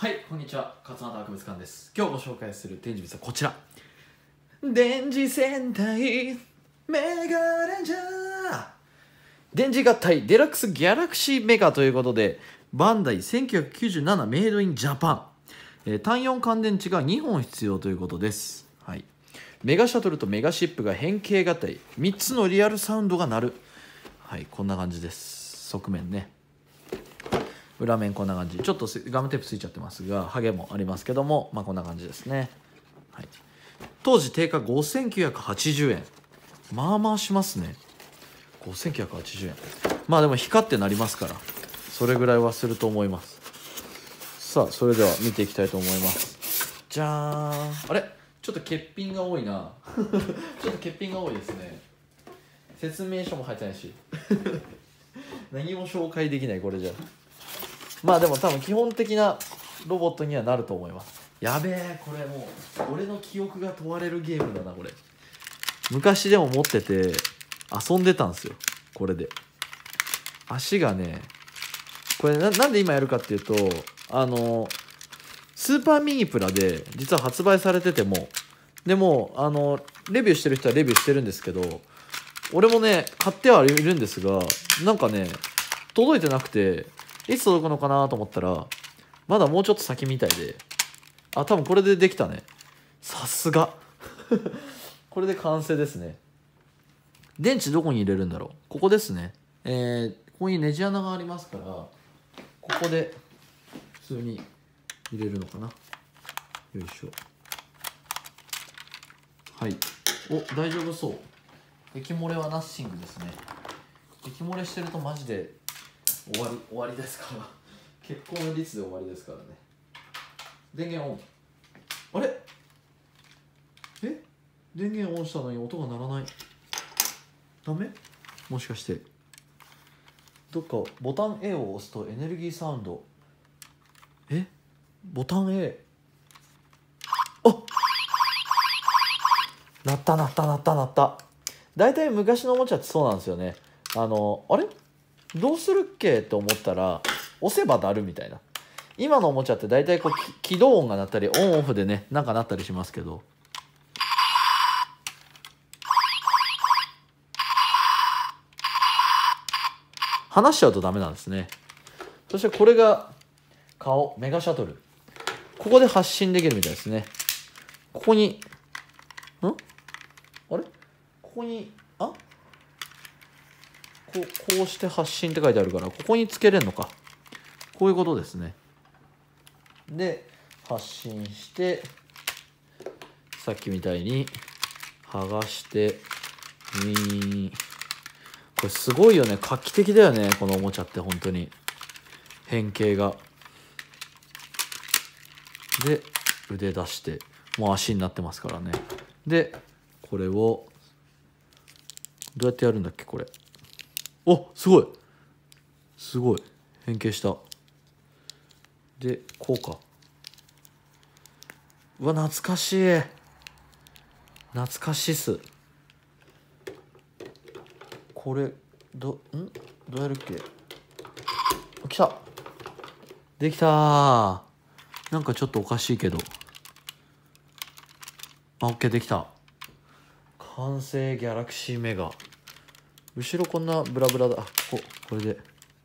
はい、こんにちは。勝俣博物館です。今日ご紹介する展示物はこちら。電磁戦隊メガレンジャー電磁合体デラックスギャラクシーメガということで、バンダイ1997メイドインジャパン。単4乾電池が2本必要ということです。はい。メガシャトルとメガシップが変形合体。3つのリアルサウンドが鳴る。はい、こんな感じです。側面ね。裏面こんな感じ、ちょっとガムテープついちゃってますがハゲもありますけども、まあ、こんな感じですね、はい、当時定価5980円、まあまあしますね。5980円、まあでも光ってなりますからそれぐらいはすると思います。さあそれでは見ていきたいと思います。じゃーん。あれちょっと欠品が多いなちょっと欠品が多いですね。説明書も入ってないし何も紹介できないこれじゃ。まあでも多分基本的なロボットにはなると思います。やべえ、これもう俺の記憶が問われるゲームだなこれ。昔でも持ってて遊んでたんですよこれで。足がねこれなんで今やるかっていうとスーパーミニプラで実は発売されててもでもレビューしてる人はレビューしてるんですけど、俺もね買ってはいるんですがなんかね届いてなくて、いつ届くのかなと思ったらまだもうちょっと先みたいで、多分これでできたね。さすがこれで完成ですね。電池どこに入れるんだろう。ここですね。ここにネジ穴がありますからここで普通に入れるのかな。よいしょ。はい。お、大丈夫そう。液漏れはナッシングですね。液漏れしてるとマジで終わりですから結構の率で終わりですからね。電源オン。あれ電源オンしたのに音が鳴らない。ダメ？もしかしてどっかボタン A を押すとエネルギーサウンド。ボタン A。 あ、鳴っただいたい昔のおもちゃってそうなんですよね。あれどうするっけと思ったら押せば鳴るみたいな。今のおもちゃって大体こう起動音が鳴ったりオンオフでねなんか鳴ったりしますけど、離しちゃうとダメなんですね。そしてこれが顔メガシャトル、ここで発信できるみたいですね。ここにあれここにこうして発信って書いてあるからここにつけれるのか。こういうことですね。で発信してさっきみたいに剥がしてこれすごいよね。画期的だよねこのおもちゃって本当に。変形がで腕出してもう足になってますからね。でこれをどうやってやるんだっけこれ。お、すごい変形した。でこうか。うわ懐かしいっす。これどうやるっけ。来た。できたー。なんかちょっとおかしいけどOK できた。完成ギャラクシーメガ。後ろこんなブラブラだ。これで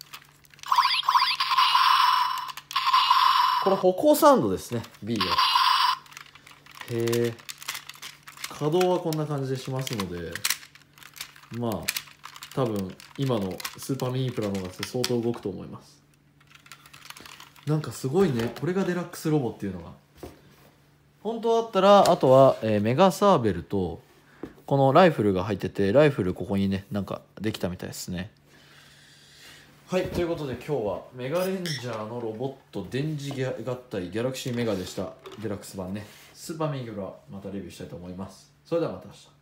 これ歩行サウンドですね B が。へえ。稼働はこんな感じでしますので、まあ多分今のスーパーミニプラの方が相当動くと思います。なんかすごいね。これがデラックスロボっていうのが本当だったら、あとは、メガサーベルとこのライフルが入ってて、ライフルここにねなんかできたみたいですね。はい、ということで今日はメガレンジャーのロボット電磁合体ギャラクシーメガでした。デラックス版ね。スーパーミニプラまたレビューしたいと思います。それではまた明日。